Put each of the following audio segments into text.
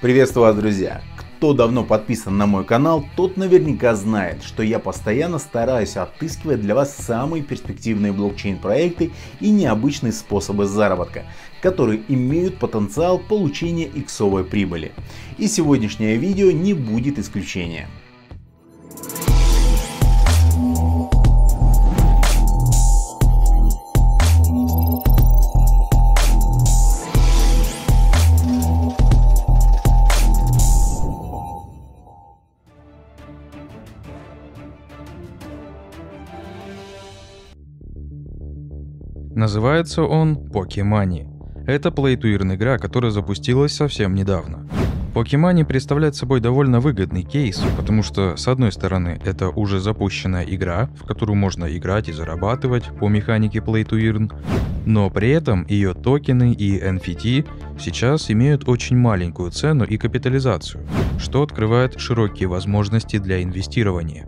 Приветствую вас, друзья! Кто давно подписан на мой канал, тот наверняка знает, что я постоянно стараюсь отыскивать для вас самые перспективные блокчейн-проекты и необычные способы заработка, которые имеют потенциал получения иксовой прибыли. И сегодняшнее видео не будет исключением. Называется он Pokimani. Это play-to-earn игра, которая запустилась совсем недавно. Pokimani представляет собой довольно выгодный кейс, потому что, с одной стороны, это уже запущенная игра, в которую можно играть и зарабатывать по механике play-to-earn, но при этом ее токены и NFT сейчас имеют очень маленькую цену и капитализацию, что открывает широкие возможности для инвестирования.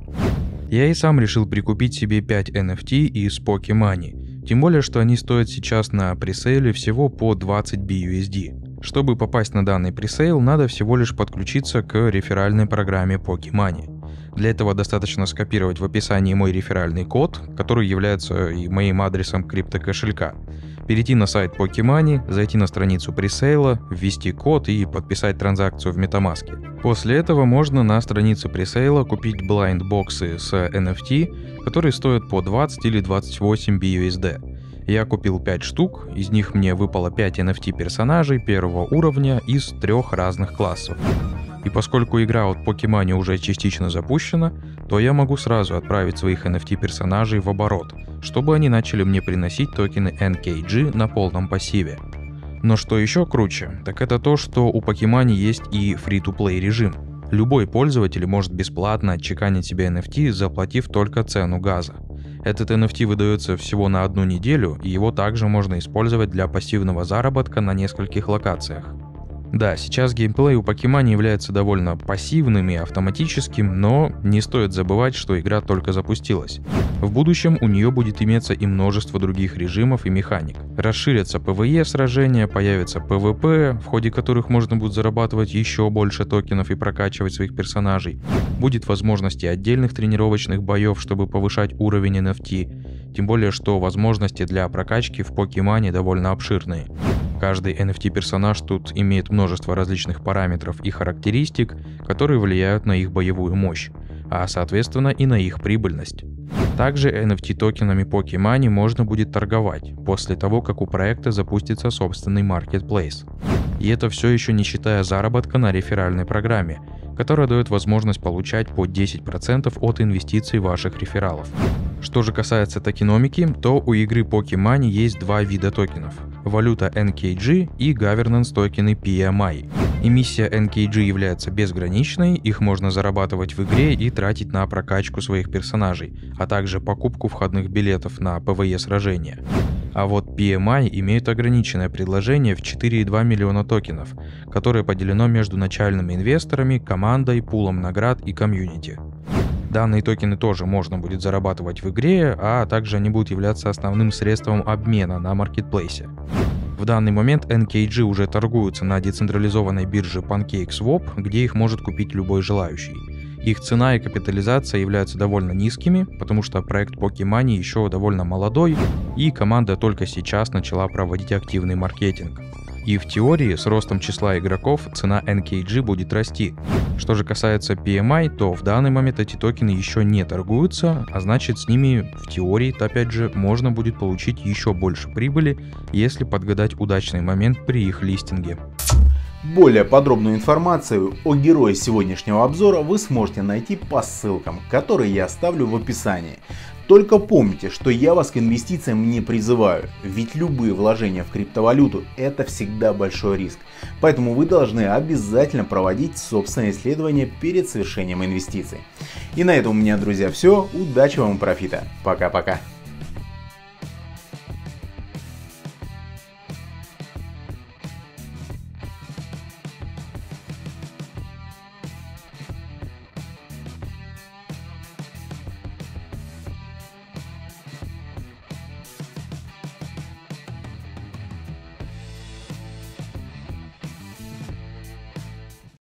Я и сам решил прикупить себе 5 NFT из Pokimani. Тем более, что они стоят сейчас на пресейле всего по 20 BUSD. Чтобы попасть на данный пресейл, надо всего лишь подключиться к реферальной программе Pokimani. Для этого достаточно скопировать в описании мой реферальный код, который является и моим адресом криптокошелька. Перейти на сайт Pokimani, зайти на страницу пресейла, ввести код и подписать транзакцию в MetaMask. После этого можно на странице пресейла купить блайнд-боксы с NFT, которые стоят по 20 или 28 BUSD. Я купил 5 штук, из них мне выпало 5 NFT персонажей первого уровня из 3 разных классов. И поскольку игра от Pokimani уже частично запущена, то я могу сразу отправить своих NFT персонажей в оборот, чтобы они начали мне приносить токены NKG на полном пассиве. Но что еще круче, так это то, что у Pokimani есть и free-to-play режим. Любой пользователь может бесплатно отчеканить себе NFT, заплатив только цену газа. Этот NFT выдается всего на 1 неделю, и его также можно использовать для пассивного заработка на нескольких локациях. Да, сейчас геймплей у Pokimani является довольно пассивным и автоматическим, но не стоит забывать, что игра только запустилась. В будущем у нее будет иметься и множество других режимов и механик. Расширятся PvE сражения, появится PvP, в ходе которых можно будет зарабатывать еще больше токенов и прокачивать своих персонажей. Будет возможности отдельных тренировочных боев, чтобы повышать уровень NFT, тем более что возможности для прокачки в Pokimani довольно обширные. Каждый NFT-персонаж тут имеет множество различных параметров и характеристик, которые влияют на их боевую мощь, а соответственно и на их прибыльность. Также NFT-токенами Pokimani можно будет торговать после того, как у проекта запустится собственный marketplace. И это все еще не считая заработка на реферальной программе, которая дает возможность получать по 10% от инвестиций ваших рефералов. Что же касается токеномики, то у игры Pokimani есть 2 вида токенов – валюта NKG и governance токены PMI. Эмиссия NKG является безграничной, их можно зарабатывать в игре и тратить на прокачку своих персонажей, а также покупку входных билетов на PvE сражения. А вот PMI имеет ограниченное предложение в 4,2 миллиона токенов, которое поделено между начальными инвесторами, командой, пулом наград и комьюнити. Данные токены тоже можно будет зарабатывать в игре, а также они будут являться основным средством обмена на маркетплейсе. В данный момент NKG уже торгуются на децентрализованной бирже PancakeSwap, где их может купить любой желающий. Их цена и капитализация являются довольно низкими, потому что проект Pokimani еще довольно молодой, и команда только сейчас начала проводить активный маркетинг. И в теории с ростом числа игроков цена NKG будет расти. Что же касается PMI, то в данный момент эти токены еще не торгуются, а значит с ними в теории-то опять же можно будет получить еще больше прибыли, если подгадать удачный момент при их листинге. Более подробную информацию о герое сегодняшнего обзора вы сможете найти по ссылкам, которые я оставлю в описании. Только помните, что я вас к инвестициям не призываю, ведь любые вложения в криптовалюту – это всегда большой риск. Поэтому вы должны обязательно проводить собственное исследование перед совершением инвестиций. И на этом у меня, друзья, все. Удачи вам и профита. Пока-пока.